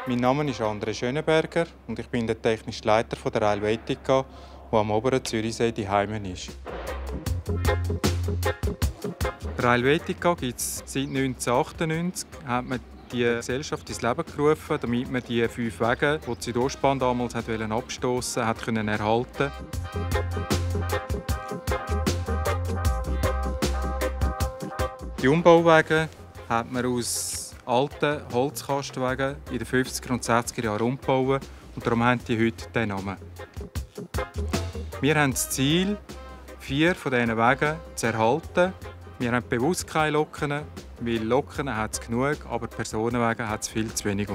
Mein Name ist André Schönenberger und ich bin der technische Leiter der Railvetica, die am oberen Zürichsee daheim ist. Die Railvetica gibt es seit 1998. Hat man die Gesellschaft ins Leben gerufen, damit man die 5 Wege, die die Südostbahn damals abstoßen wollte, erhalten konnte. Die Umbauwege hat man aus alten Holzkastenwegen in den 50er und 60er Jahren umgebaut und darum haben die heute diesen Namen. Wir haben das Ziel, 4 von diesen Wegen zu erhalten. Wir haben bewusst keine Loken, weil Loken hat es genug, aber Personenwege hat es viel zu wenig.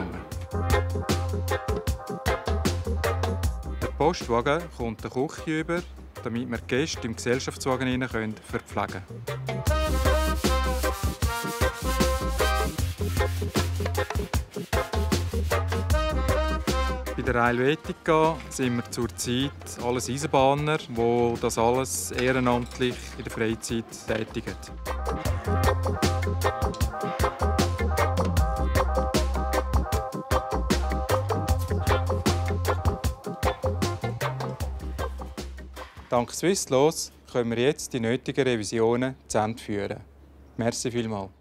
Der Postwagen kommt der Küche über, damit wir die Gäste im Gesellschaftswagen verpflegen können. Bei der Railvetica sind wir zurzeit alles Eisenbahner, die das alles ehrenamtlich in der Freizeit tätigen. Dank Swisslos können wir jetzt die nötigen Revisionen zu Ende führen. Merci vielmals.